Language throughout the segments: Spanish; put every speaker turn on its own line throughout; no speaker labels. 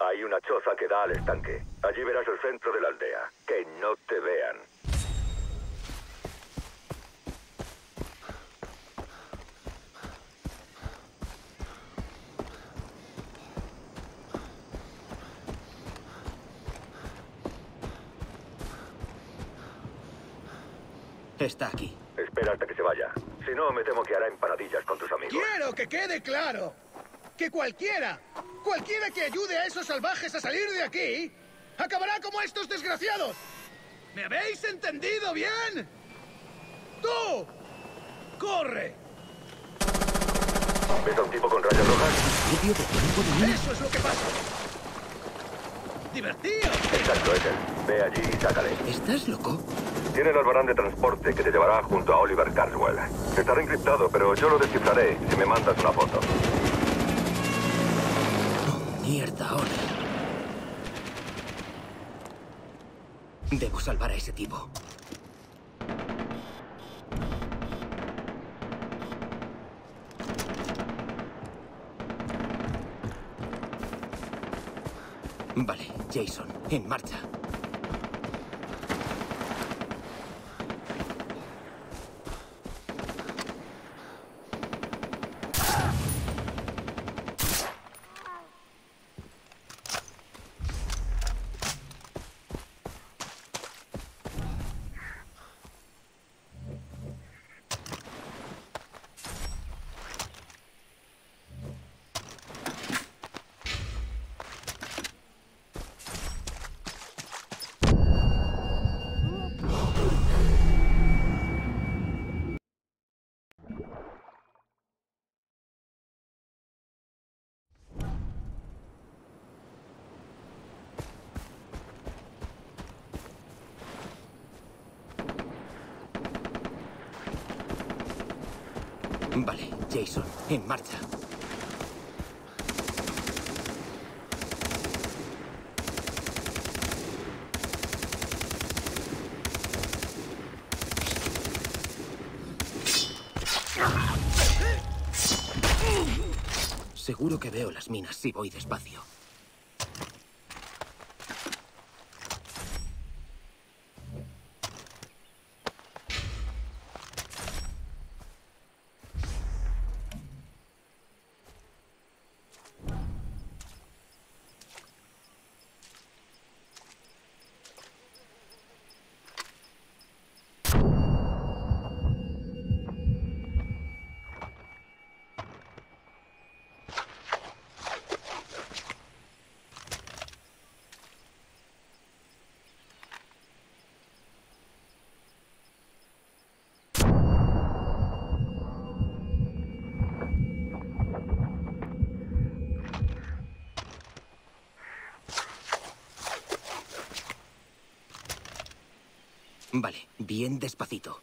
Hay una choza que da al estanque. Allí verás el centro de la aldea. Que no te vean.
Está aquí.
Espera hasta que se vaya. Si no, me temo que hará empanadillas con tus amigos.
¡Quiero que quede claro! Que cualquiera que ayude a esos salvajes a salir de aquí, acabará como estos desgraciados. ¿Me habéis entendido bien? ¡Tú! ¡Corre!
¿Ves a un tipo con rayas rojas?
¿Medio de tiempo de mí?
¡Eso es lo que pasa! ¡Divertido!
Exacto, es él. Ve allí y sácale.
¿Estás loco?
Tiene el albarán de transporte que te llevará junto a Oliver Carswell. Estará encriptado, pero yo lo descifraré si me mandas una foto.
Oh, mierda, Oli. Debo salvar a ese tipo. Vale, Jason, en marcha. Vale, Jason, en marcha. Seguro que veo las minas si voy despacio. Vale, bien despacito.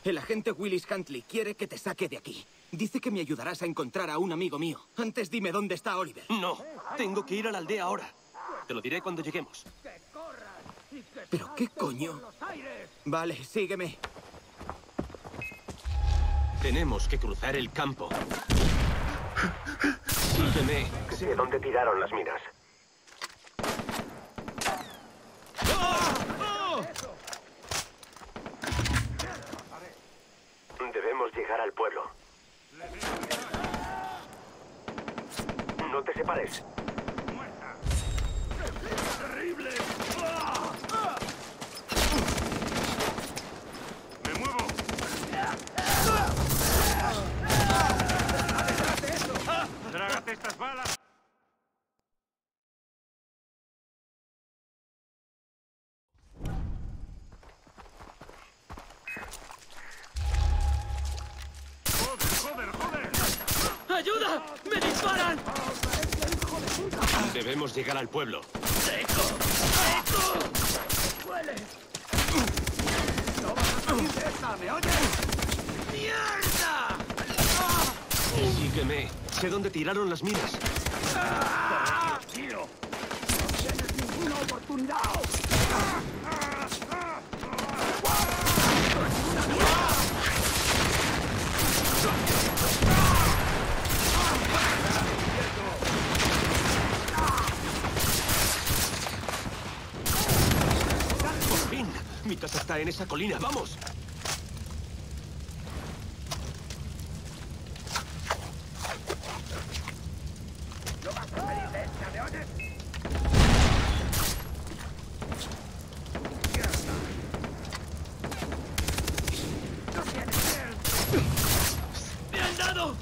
El agente Willis Huntley quiere que te saque de aquí. Dice que me ayudarás a encontrar a un amigo mío. Antes dime dónde está Oliver.
No, tengo que ir a la aldea ahora. Te lo diré cuando lleguemos.
¿Pero qué coño? Vale, sígueme.
Tenemos que cruzar el campo. Sígueme.
Sé dónde tiraron las minas. Debemos llegar al pueblo. No te separes.
¡Terrible!
¡Me muevo! ¡Trágate estas balas! ¡Joder, joder!
¡Ayuda! ¡Me disparan! Debemos llegar al pueblo.
¡Seco! ¡Seco! ¡Huele! ¡No vas a salir de esta! ¿Me oyes? ¡Mierda!
Sígueme. Sé dónde tiraron las minas.
¡Tío! ¡No tienes ninguna oportunidad!
¡Por fin! Mi casa está en esa colina. ¡Vamos!
¡No vas a salir de esta! ¿Me oyes? ¡Mierda! ¡No tienes piel!
¡Me han dado!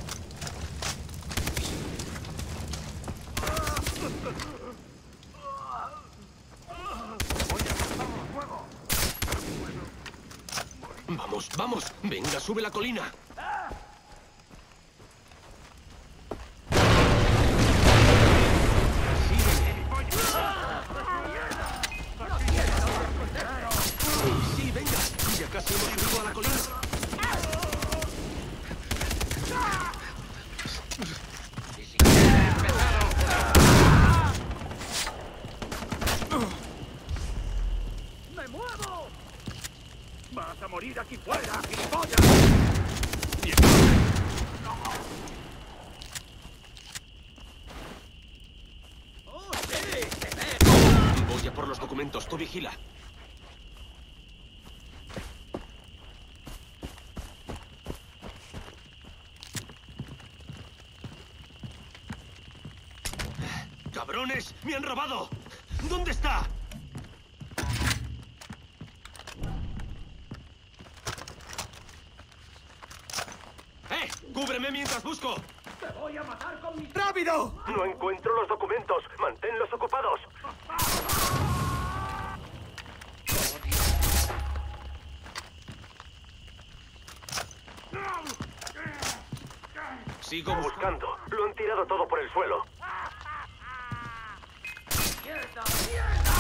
¡Vamos, vamos! ¡Venga, sube la colina! ¡Sí, venga! ¡Ya casi hemos subido a la colina!
¡Me muevo! ¡Vas a morir aquí fuera, gilipollas! ¡Oh, sí! ¡Te veo!
Voy a por los documentos. Tú vigila. ¡Cabrones! ¡Me han robado! ¿Dónde está? ¡Cúbreme mientras busco!
¡Te voy a matar con mi...
¡Rápido!
No encuentro los documentos. Manténlos ocupados.
Sigo buscando.
Buscando. Lo han tirado todo por el suelo.
¡Mierda! ¡Mierda!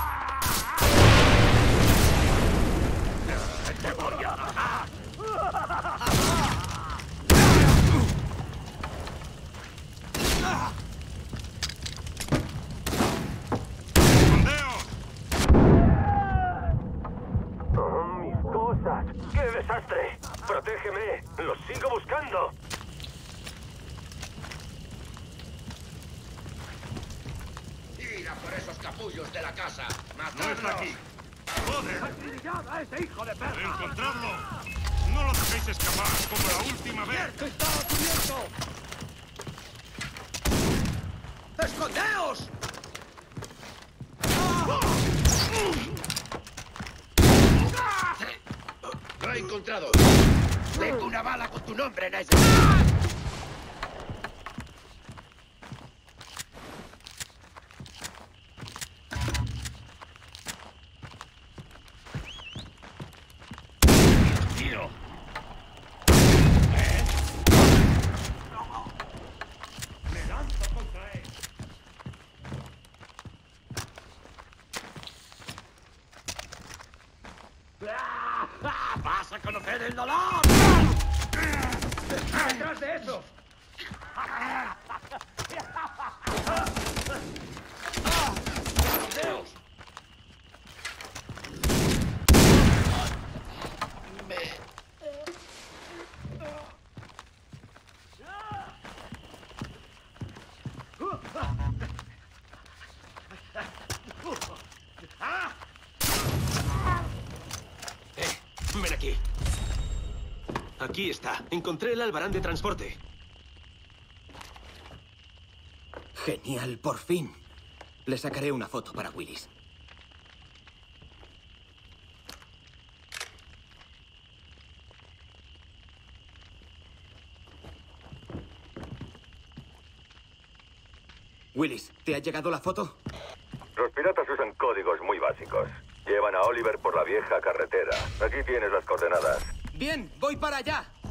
¡Te voy a matar!
¡Escondeos!
¡Oh, mis cosas! ¡Qué desastre! ¡Protégeme! ¡Los sigo buscando!
¡Tira por esos capullos de la casa!
¡No
¡Matadlos!
está aquí! ¡Joder!
¡Acribillad a ese hijo de perra!
¡Encontradlo! ¡No lo dejéis escapar, como la última vez!
¡Está cubierto!
¡Escondeos! ¡Lo he encontrado! ¡Tengo una bala con tu nombre en ese!
¡Tío! ¡Me lanzo contra él!
¡Vas a conocer!
¡Que del dolor!
¡Detrás de eso!
Ven aquí. Aquí está. Encontré el albarán de transporte.
Genial, por fin. Le sacaré una foto para Willis. Willis, ¿te ha llegado la foto?
Los piratas usan códigos muy básicos. Llevan a Oliver por la vieja carretera. Aquí tienes las coordenadas.
Bien, voy para allá.